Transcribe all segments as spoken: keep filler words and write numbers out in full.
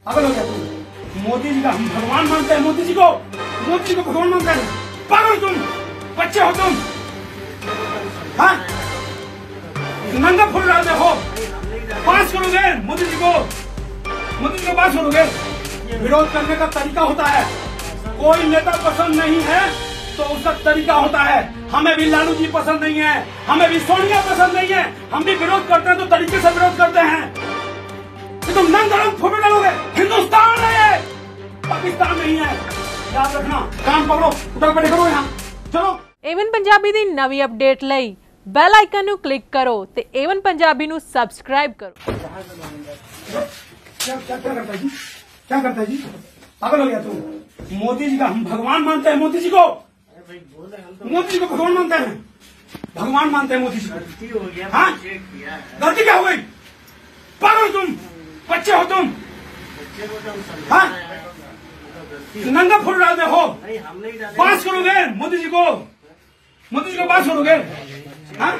पागल हो गया तुम? मोदी जी का हम भगवान मानते हैं, मोदी जी को मोदी जी को भगवान मानते हैं। पागल तुम, बच्चे हो तुम? हाँ, नंगा फूल डालते हो, पास करोगे मोदी जी को, मोदी जी को पास करोगे। विरोध करने का तरीका होता है, कोई नेता पसंद नहीं है तो उसका तरीका होता है। हमें भी लालू जी पसंद नहीं है, हमें भी सोनिया पसंद नहीं है, हम भी विरोध करते हैं तो तरीके से विरोध करते हैं। कि तुम नंगा फोटो डालोगे, हिंदुस्तान है, पाकिस्तान नहीं है, याद रखना। काम पकड़ो, उठा बैठे करो यहाँ, चलो। एवन पंजाबी दी नवी अपडेट लई बेल आइकन नु क्लिक करो ते एवन पंजाबी नु सब्सक्राइब करो। क्या क्या क्या करता है जी? क्या करता है जी? पागल हो गया तुम? मोदी जी का हम भगवान मानते हैं, मोदी जी को मोदी जी को भगवान मानते हैं, भगवान मानते हैं मोदी जी को। हाँ, गलती क्या हो गई? पागल तुम, बच्चे हो तुम? हाँ, नंगा फूल डालते हो, पास करोगे मोदी जी को, मोदी जी को पास करोगे। हाँ?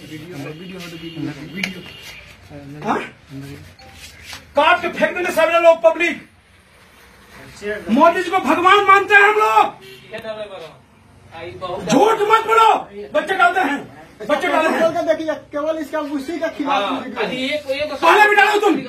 हाँ? काट के फेंक देंगे सारे लोग, पब्लिक। मोदी जी को भगवान मानते हैं हम लोग। झूठ मत बोलो, बच्चे डालते हैं, बच्चे डालते हैं। देखिए केवल इसका उसी का खिलाफ पहले भी डालो तुम,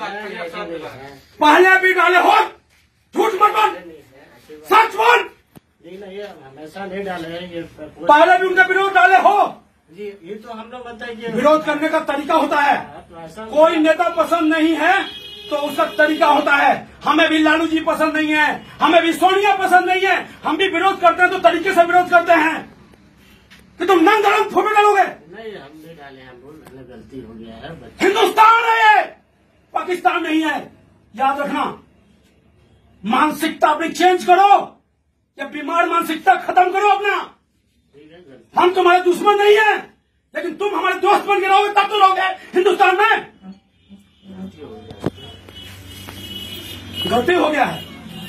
पहले भी डाले हो, झूठ मत बोल, सच बोल। हमेशा नहीं डाले हैं ये, पहले भी उनका विरोध डाले हो जी। ये तो हम लोग बताइए, विरोध करने का तरीका होता है, कोई नेता पसंद नहीं है तो उसका तरीका होता है। हमें भी लालू जी पसंद नहीं है, हमें भी सोनिया पसंद नहीं है, हम भी विरोध करते हैं तो तरीके से विरोध करते हैं। कि तुम नंगा फोटो डालोगे? नहीं, हम नहीं डाले हैं, बोल रहे गलती हो गया है। हिंदुस्तान है ये, पाकिस्तान नहीं है, याद रखना। मानसिकता अपनी चेंज करो, या बीमार मानसिकता खत्म करो अपना। हम तुम्हारे दुश्मन नहीं है, लेकिन तुम हमारे दोस्त बन के रहोगे तब तो रहोगे हिंदुस्तान में। गलती हो गया है,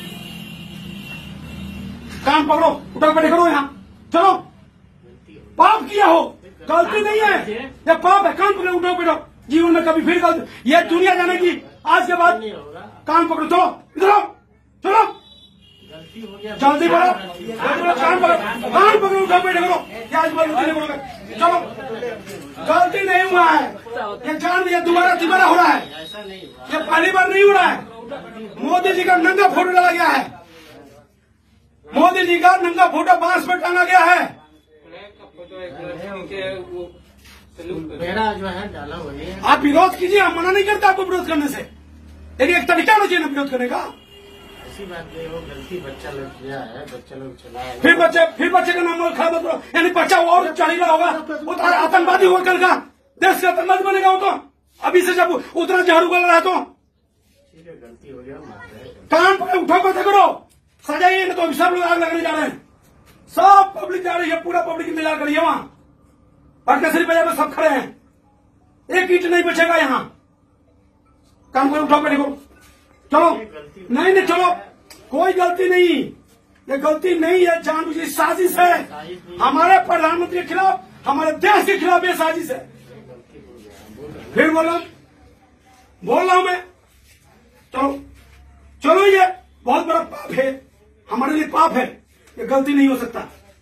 काम पकड़ो, उठा बैठे करो यहाँ, चलो। पाप किया हो, गलती नहीं है, या पाप है। काम पकड़ो, उठो बैठो, जीवन में कभी फिर गलती, ये दुनिया जानेगी आज के बाद। काम पकड़ो, चलो इधर आओ, चलो जल्दी बढ़ो, काम पकड़ो, काम पकड़ो, उठा बैठे करो। आज गलती नहीं बोलोगे, चलो। गलती नहीं हुआ है, ये जान ये दोबारा दोबारा हो रहा है, ये पहली बार नहीं हो रहा है। मोदी जी का नंगा फोटो डाला गया है, मोदी जी का नंगा फोटो बांस में टांगा गया है। मेरा जो है डाला वही है। आप विरोध कीजिए, हम मना नहीं करते आपको विरोध करने से, लेकिन एक तरीका होना चाहिए ना विरोध करने का। ऐसी बात नहीं हो, गलती बच्चा लोग किया है, बच्चा लोग चला। फिर बच्चे फिर बच्चे का नाम खराब करो, यानी बच्चा और चढ़ी रहा होगा, वो तो आतंकवादी होगा, कल का देश का आतंकवादी बनेगा वो तो। अभी से जब उतना जहर उगल रहा है तो गलती हो गया, काम पर उठा बैठे करो, सजाइए ना तो अभी सब लोग आग लगने जा रहे हैं, सब पब्लिक जा रही है, पूरा पब्लिक इंतजार करिए वहां। पटकसरी बाजार में सब खड़े हैं, एक ईंट नहीं बचेगा यहाँ। काम करो, उठा बैठे करो, चलो। नहीं नहीं चलो, कोई गलती नहीं, ये गलती नहीं है, जानबूझी साजिश है हमारे प्रधानमंत्री के खिलाफ, हमारे देश के खिलाफ ये साजिश है। फिर बोलो, बोल रहा हूं मैं, चलो चलो। ये बहुत बड़ा पाप है, हमारे लिए पाप है, ये गलती नहीं हो सकता,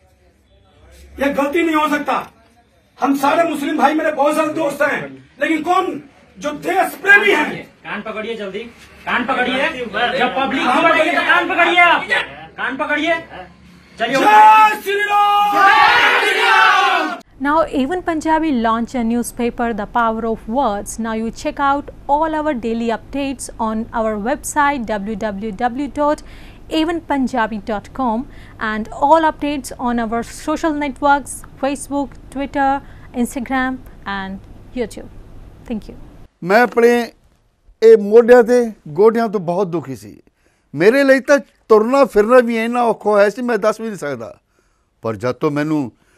ये गलती नहीं हो सकता। हम सारे मुस्लिम भाई, मेरे बहुत सारे दोस्त हैं, लेकिन कौन जो देश प्रेमी है। कान पकड़िए, जल्दी कान पकड़िए, जब पब्लिक खबर देगी तो कान पकड़िए, आप कान पकड़िए, चलिए। जय श्री राम, जय Shri Ram. Now Avan Punjabi launch a newspaper, The Power of Words. Now you check out all our daily updates on our website w w w dot avan punjabi dot com and all updates on our social networks, Facebook, Twitter, Instagram and YouTube. Thank you. मैं अपने ਇਹ ਮੋਢਿਆਂ ਤੇ ਗੋਡਿਆਂ ਤੋਂ ਬਹੁਤ ਦੁਖੀ ਸੀ। ਮੇਰੇ ਲਈ ਤਾਂ ਤੁਰਨਾ ਫਿਰਨਾ ਵੀ ਇੰਨਾ ਔਖਾ ਹੋਇਆ ਸੀ, ਮੈਂ ਦੱਸ ਵੀ ਨਹੀਂ ਸਕਦਾ। ਪਰ ਜਦ ਤੋਂ ਮੈਨੂੰ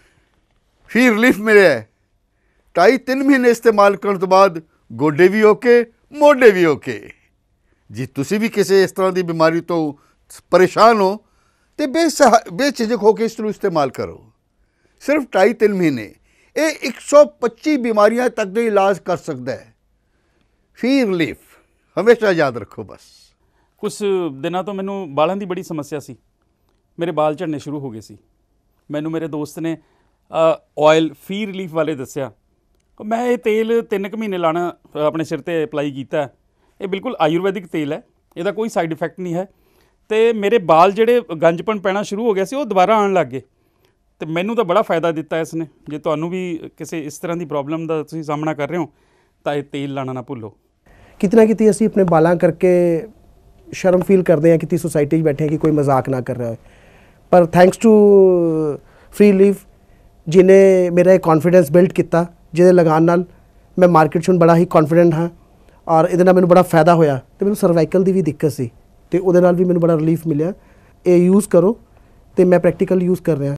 ਫੀ ਰਿਲੀਫ ਮਿਲਿਆ, ਢਾਈ ਤਿੰਨ ਮਹੀਨੇ ਇਸਤੇਮਾਲ ਕਰਨ ਤੋਂ ਬਾਅਦ ਗੋਡੇ ਵੀ ਓਕੇ, ਮੋਢੇ ਵੀ ਓਕੇ। ਜੀ ਤੁਸੀਂ ਵੀ ਕਿਸੇ ਇਸ ਤਰ੍ਹਾਂ ਦੀ ਬਿਮਾਰੀ ਤੋਂ ਪਰੇਸ਼ਾਨ ਹੋ ਤੇ ਬੇਸਹਾ ਬੇਝਿਜਕ ਹੋ ਕੇ ਇਸ ਨੂੰ ਇਸਤੇਮਾਲ ਕਰੋ। ਸਿਰਫ ਢਾਈ ਤਿੰਨ ਮਹੀਨੇ ਇਹ ਇੱਕ ਸੌ ਪੱਚੀ ਬਿਮਾਰੀਆਂ ਤੱਕ ਦਾ ਇਲਾਜ ਕਰ ਸਕਦਾ ਹੈ। ਫੀ ਰਿਲੀਫ हमेशा याद रखो बस। ਕੁਝ ਦਿਨਾਂ ਤੋਂ ਮੈਨੂੰ ਬਾਲਾਂ ਦੀ ਬੜੀ ਸਮੱਸਿਆ ਸੀ, ਮੇਰੇ ਬਾਲ ਝੜਨੇ ਸ਼ੁਰੂ ਹੋ ਗਏ ਸੀ। ਮੈਨੂੰ ਮੇਰੇ ਦੋਸਤ ਨੇ ਆਇਲ ਫੀ ਰਿਲੀਫ ਵਾਲੇ ਦੱਸਿਆ। ਮੈਂ ਇਹ ਤੇਲ ਤਿੰਨ ਕੁ ਮਹੀਨੇ ਲਾਣਾ ਆਪਣੇ ਸਿਰ ਤੇ ਅਪਲਾਈ ਕੀਤਾ। ਇਹ ਬਿਲਕੁਲ ਆਯੁਰਵੈਦਿਕ ਤੇਲ ਹੈ, ਇਹਦਾ ਕੋਈ ਸਾਈਡ ਇਫੈਕਟ ਨਹੀਂ ਹੈ। ਤੇ ਮੇਰੇ ਬਾਲ ਜਿਹੜੇ ਗੰਜਪਣ ਪੈਣਾ ਸ਼ੁਰੂ ਹੋ ਗਿਆ ਸੀ ਉਹ ਦੁਬਾਰਾ ਆਉਣ ਲੱਗ ਗਏ। ਤੇ ਮੈਨੂੰ ਤਾਂ ਬੜਾ ਫਾਇਦਾ ਦਿੱਤਾ ਇਸ ਨੇ। ਜੇ ਤੁਹਾਨੂੰ ਵੀ ਕਿਸੇ ਇਸ ਤਰ੍ਹਾਂ ਦੀ ਪ੍ਰੋਬਲਮ ਦਾ ਤੁਸੀਂ ਸਾਹਮਣਾ ਕਰ ਰਹੇ ਹੋ ਤਾਂ ਇਹ ਤੇਲ ਲਾਣਾ ਨਾ ਭੁੱਲੋ। ਕਿਤੇ ਨਾ ਕਿਤੇ ਅਸੀਂ ਆਪਣੇ ਬਾਲਾਂ ਕਰਕੇ ਸ਼ਰਮ ਫੀਲ ਕਰਦੇ ਹਾਂ ਕਿ ਸੋਸਾਇਟੀ 'ਚ ਬੈਠੇ ਹਾਂ ਕਿ ਕੋਈ ਮਜ਼ਾਕ ਨਾ ਕਰ ਰਿਹਾ ਹੋਏ, ਪਰ ਥੈਂਕਸ ਟੂ ਫ੍ਰੀ ਲੀਫ ਜਿਹਨੇ ਮੇਰਾ ਇਹ ਕੌਨਫੀਡੈਂਸ ਬਿਲਡ ਕੀਤਾ, ਜਿਹਦੇ ਲਗਾਉਣ ਨਾਲ ਮੈਂ ਮਾਰਕੀਟ 'ਚ ਹੁਣ ਬੜਾ ਹੀ ਕੌਨਫੀਡੈਂਟ ਹਾਂ ਔਰ ਇਹਦੇ ਨਾਲ ਮੈਨੂੰ ਬੜਾ ਫਾਇਦਾ ਹੋਇਆ। ਤੇ ਮੈਨੂੰ ਸਰਵਾਈਕਲ ਦੀ ਵੀ ਦਿੱਕਤ ਸੀ ਤੇ ਉਹਦੇ ਨਾਲ ਵੀ ਮੈਨੂੰ ਬੜਾ ਰਿਲੀਫ ਮਿਲਿਆ। ਇਹ ਯੂਜ਼ ਕਰੋ ਤੇ ਮੈਂ ਪ੍ਰੈਕਟੀਕਲ ਯੂਜ਼ ਕਰ ਰਿਹਾ।